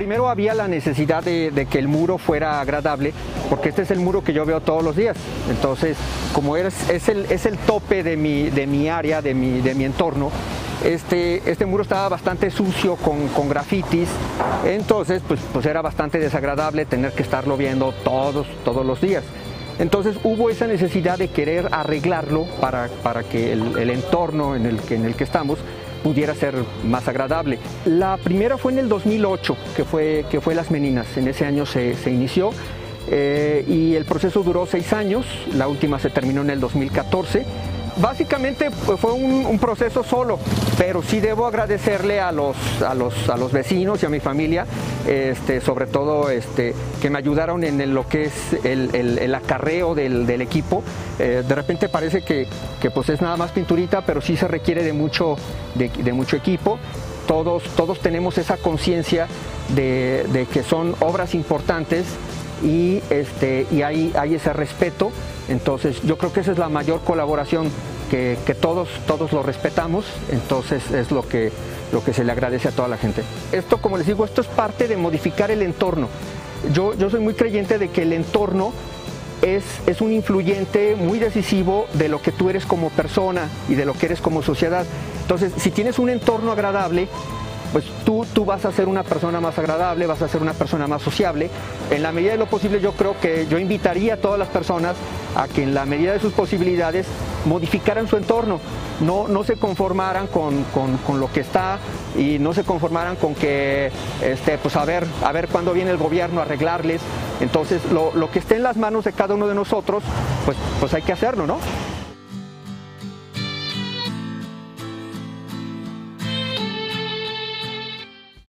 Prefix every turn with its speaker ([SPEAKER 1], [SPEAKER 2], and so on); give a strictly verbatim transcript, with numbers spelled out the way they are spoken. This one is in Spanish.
[SPEAKER 1] primero había la necesidad de, de que el muro fuera agradable, porque este es el muro que yo veo todos los días. Entonces, como es, es, el, es el tope de mi, de mi área, de mi, de mi entorno, este, este muro estaba bastante sucio con, con grafitis. Entonces, pues, pues era bastante desagradable tener que estarlo viendo todos, todos los días. Entonces hubo esa necesidad de querer arreglarlo para, para que el, el entorno en el, que, en el que estamos pudiera ser más agradable. La primera fue en el dos mil ocho, que fue, que fue Las Meninas. En ese año se, se inició eh, y el proceso duró seis años. La última se terminó en el dos mil catorce. Básicamente fue un, un proceso solo, pero sí debo agradecerle a los, a los, a los vecinos y a mi familia, este, sobre todo este, que me ayudaron en el, lo que es el, el, el acarreo del, del equipo. Eh, de repente parece que, que pues es nada más pinturita, pero sí se requiere de mucho, de, de mucho equipo. Todos, todos tenemos esa conciencia de, de que son obras importantes y, este, y hay, hay ese respeto. Entonces yo creo que esa es la mayor colaboración, que, que todos, todos lo respetamos. Entonces es lo que, lo que se le agradece a toda la gente. Esto, como les digo, esto es parte de modificar el entorno. Yo, yo soy muy creyente de que el entorno es, es un influyente muy decisivo de lo que tú eres como persona y de lo que eres como sociedad. Entonces, si tienes un entorno agradable, pues tú, tú vas a ser una persona más agradable, vas a ser una persona más sociable. En la medida de lo posible, yo creo que yo invitaría a todas las personas a que en la medida de sus posibilidades modificaran su entorno, no, no se conformaran con, con, con lo que está y no se conformaran con que, este, pues a ver, a ver cuándo viene el gobierno a arreglarles. Entonces, lo, lo que esté en las manos de cada uno de nosotros, pues, pues hay que hacerlo, ¿no?